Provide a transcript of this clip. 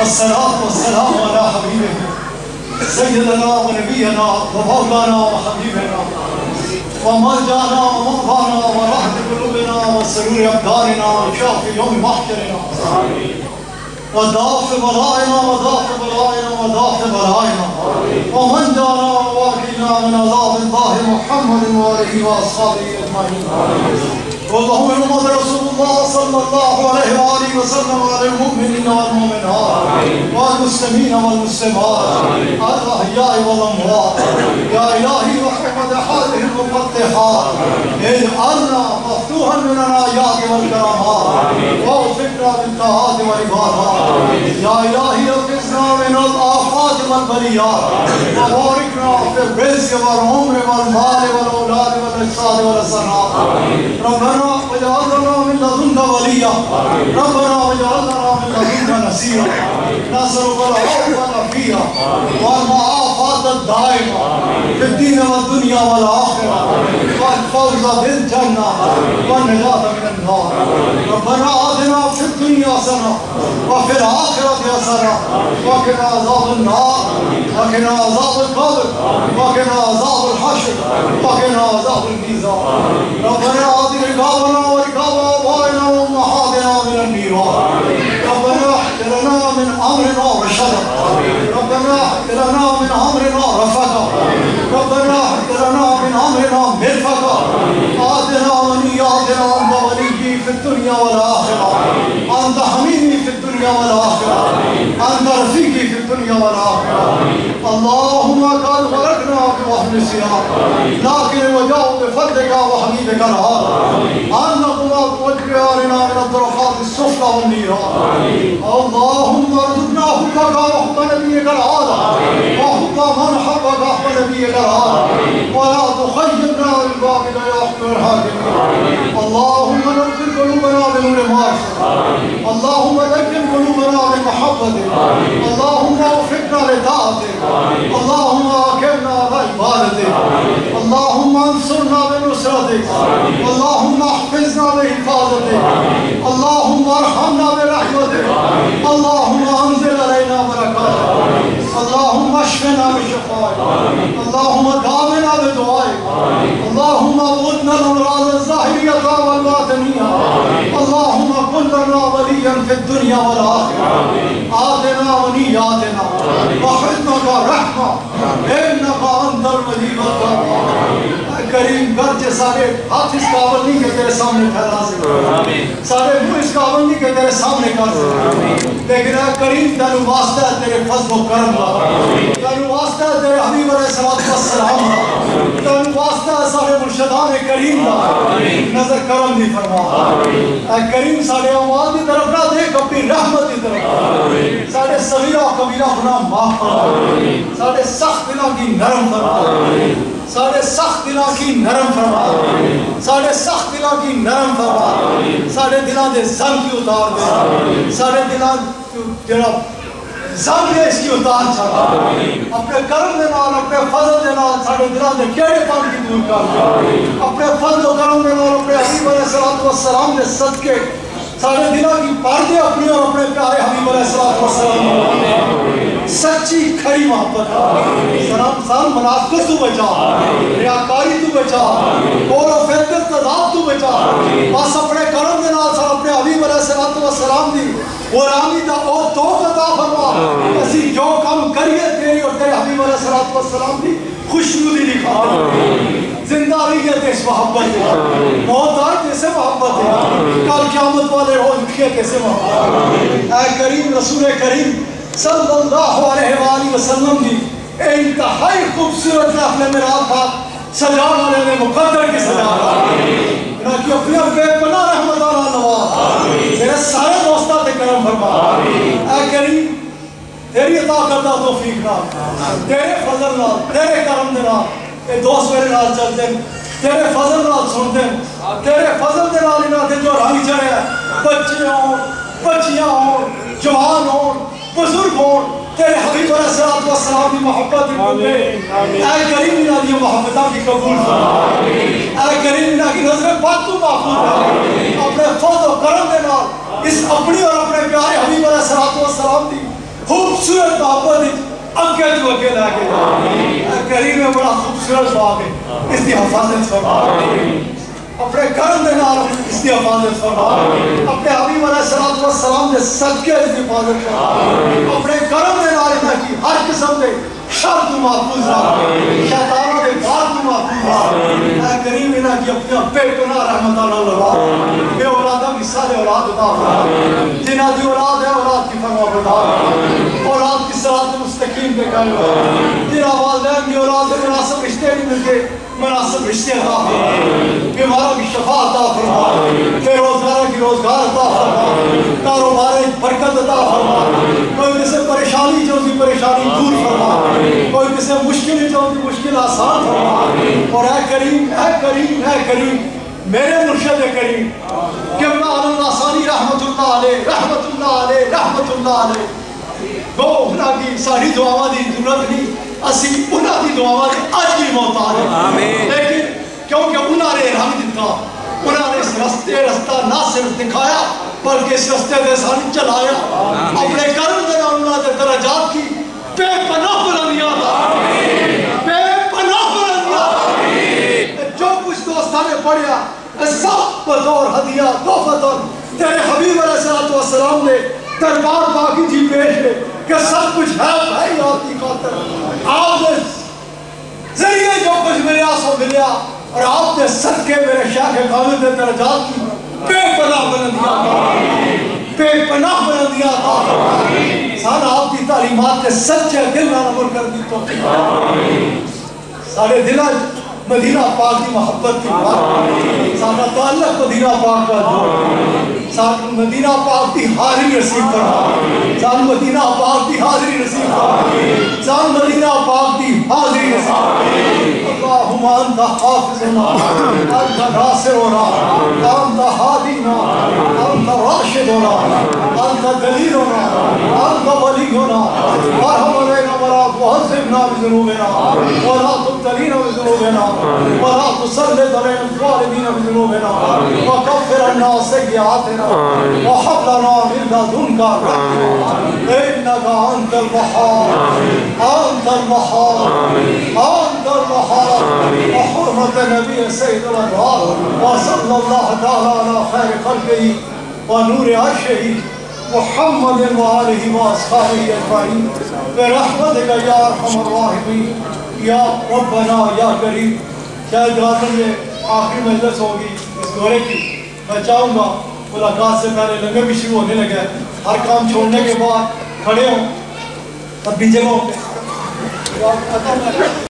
والصلاة والسلام على حبيبه سيدنا ونبينا ومولانا وحبيبنا وملجأنا ومأوانا ورحمة قلوبنا وسرور أبداننا وشافي يوم محشرنا ودافع بلائنا ودافع بلائنا ودافع بلائنا ومن جانا وواكلنا من عذاب الله محمد وآله وأصحابه أجمعين. اللهم محمد رسول الله صلى الله عليه وآله وسلم وعلى المؤمنين والمؤمنات والمسلمين والمسلمات الأحياء والأموات. يا إلهي وحكمة هذه المفتحات اجعلنا مفتوحا من الآيات والكرامات ووفقنا بالطاعات والعبادات. يا إلهي احفظنا من الآفات والبليات وباركنا في الرزق والعمر والمال والأولاد والإحسان والحسنات. ربنا واجعلنا من لدنك وليا ربنا واجعلنا من لدنك نصيرا نسألك العفو والعافية والمعافاة الدائمة في الدين والدنيا والآخرة والفوز بالجنة والنجاة من النار. ربنا آتنا في الدنيا حسنة وفي الآخرة حسنة وقنا عذاب النار وقنا عذاب القبر وقنا عذاب الحشر وقنا عذاب الميزان. ربنا آتنا رقابنا ورقاب آبائنا وأمهاتنا من النيران. ربنا احفظ لنا من أمرنا رشدا ربنا احفظ لنا من أمرنا رفقا ربنا احفظ لنا من أمرنا مرفقا. آتنا ونياتنا أنت وليي في الدنيا والآخرة أنت حميدي في الدنيا والآخرة أنت رفيقي في الدنيا والآخرة. اللهم قد خلقنا بوحي السياق لكن وجاءوا بفضلك وحبيبك العال أن نقوم بوجهنا من الطرقات السفلى والنيران. اللهم ارزقنا حبك وحب نبيك العال وحب من حبك وحب نبيك العال ولا تخيبنا بالباطل يا أحكم الحاكمين. اللهم نور قلوبنا بنور معرفتك اللهم ذكر قلوبنا بمحبتك اللهم وفقنا لطاعتك اللهم أكرمنا بعبادتك اللهم انصرنا بنصرتك اللهم احفظنا بحفاظتك اللهم ارحمنا برحمتك اللهم انزل علينا بركاتك اللهم اشفنا بشفائك اللهم دعونا بدعائك اللهم اغثنا الامراض الظاهرية والباطنية اللهم كن لنا وليا في الدنيا والآخرة. آتنا ونياتنا وحسنك رحمة إنك أنت المجيب الدعاء. کریم گرچہ سارے ہاتھ اس قابل نہیں کہ تیرے سامنے پھیلا سکتے سارے منہ اس قابل نہیں کہ تیرے سامنے کر سکتے لیکن اے کریم تینو واسطہ ہے تیرے فضل و کرم کا تینو واسطہ ہے تیرے حبیب علیہ السلام کا تینو واسطہ ہے سارے مرشدان کریم کا نظر کرم دی فرما. اے کریم سارے اعمال دی طرف نہ دیکھ اپنی رحمت دی طرف سارے صغیرہ کبیرہ گناہ معاف فرما سارے سخت دلوں کی نرم فرما سارے سخت دلوں کی نرم فرما سارے سخت دلوں کی نرم فرما سارے دلوں دے زنگ کی اتار دے سارے دلوں جناب زنگ ہے اس کی اتار چھڑا اپنے کرم دے نال اپنے فضل دے نال سارے دلوں دے کیڑے پان کی دور کر اپنے فضل و کرم دے نال اپنے حبیب علیہ السلام دے صدقے سارے دلوں کی پردے اپنی اور اپنے پیارے حبیب علیہ السلام سچی کھری محبت سلام منافقت تو بچا ریاکاری تو بچا اور فیدت تضاد تو بچا بس اپنے کرم دے نال سر اپنے حبیب علیہ السلام دی غلامی دا اور توق عطا فرما اسی جو کام کریے تیری اور تیرے حبیب علیہ السلام دی خوشنودی لکھا زندہ رہیت اس محبت ہے موت آئے کیسے محبت ہے کل قیامت والے روز اٹھئے کیسے محبت ہے. اے کریم رسول کریم صلی اللہ علیہ وآلہ وسلم کی انتہائی خوبصورت نافل میرات تھا سجان والے نے مقدر کی سجان کہ اپنے بے پناہ رحمت اللہ نواز میرے سارے دوستہ تے کرم فرما. اے کریم تیری عطا کردہ توفیق نال تیرے فضل نال تیرے کرم دے نال اے دوست میرے نال چلتے تیرے فضل نال سنتے تیرے فضل دے نال انہاں دے جو رنگ چڑھے ہیں بچے ہوں بچیاں ہوں جوان ہوں بزرگ ہوں تیرے حبیب علیہ السلام کی محبت کی بندے اے کریم انہاں دی محبتاں کی قبول فرما اے کریم انہاں کی نظر پاک تو محفوظ اپنے فضل و کرم دے نال اس اپنی اور اپنے پیارے حبیب علیہ السلام دی خوبصورت محبت اگے تو اگے لا کے کریم میں بڑا خوبصورت باغ ہے، اس کی حفاظت فرما، اپنے کرم دے نال اس کی حفاظت فرما، اپنے حبیب علیہ السلام دے صدقے اس کی حفاظت فرما، اپنے کرم دے نال انہاں کی ہر قسم دے شر تو محفوظ رہا، شیطانوں دے وار تو محفوظ رہا، اے کریم انہاں کی اپنے بے گناہ رحمت اللہ لگا، بے اولادہ کی سارے اولاد عطا فرما، جنہاں دی اولاد ہے اولاد کی فرما بردار، اولاد کی صراط مستقیم پہ قائم، جنہاں والدین کی اولاد کے مناسب رشتے نہیں ملتے مناسب رشتے عطا فرما، بیماروں کی شفا عطا فرما، بے روزگاروں کی روزگار عطا فرما، کاروبار برکت عطا فرما، کوئی کسی پریشانی جو سی پریشانی دور فرما، کوئی کسی مشکل جو سی مشکل آسان فرما، اور اے کریم اے کریم اے کریم میرے مرشد کریم قبلہ عالم ناسانی رحمت اللہ علیہ رحمت اللہ علیہ رحمت اللہ علیہ گو انہاں کی ساری دعاواں دی ضرورت نہیں، اسی انہاں دی دعاواں دی اج بھی محتاج ہیں، لیکن کیونکہ انہاں نے رنگ دیتا، انہاں نے اس رستہ نہ صرف دکھایا بلکہ اس رستے دے سان چلایا، اپنے کرم دے نال انہاں دے درجات کی بے پناہ بلندیاں عطا، بے پناہ بلندیاں عطا، جو کچھ دوستاں نے پڑھیا سب بطور ہدیہ تحفۃ تیرے حبیب علیہ السلام نے دربار باقی جی پیش ہے کہ سب کچھ ہے بھائی آپ کی خاطر، آپ نے ذریعے جو کچھ ملیا سو ملیا، اور آپ نے صدقے میرے شاہ کے کامل دے درجات کی بے پناہ بلندیاں عطا، بے پناہ بلندیاں عطا، سارا آپ کی تعلیمات نے سچے دل نہ عمل کر دی تو سارے دلہ مدینہ پاک کی محبت کی بات، سارا تعلق مدینہ پاک کا جو سارا مدینہ پاک کی حاضری نصیب کرنا، سارا مدینہ پاک کی حاضری نصیب کرنا، سارا مدینہ پاک کی حاضری نصیب کرنا، اللہم انت حافظنا انت ناصرنا انت ہادینا انت راشدنا انت دلیلنا انت ولینا وارحم علینا ولا تعذبنا بذنوبنا ولا تبتلينا بذنوبنا ولا تسلط علينا الظالمين بذنوبنا وكفر عنا سيئاتنا وهب لنا من لدنك رحمة إنك أنت الوهاب أنت الوهاب أنت الوهاب وحرمة النبي سيد الأنوار وصلى الله تعالى على خير خلقه ونور عرشه محمد وآله وأصحابه أجمعين برحمتك يا أرحم الراحمين یا ربنا یا کریم۔ شاید راتن یہ آخری مجلس ہوگی اس دورے کی، میں چاہوں گا ملاقات سے پہلے لنگر بھی شروع ہونے لگا ہے، ہر کام چھوڑنے کے بعد کھڑے ہوں اپنی جگہوں پہ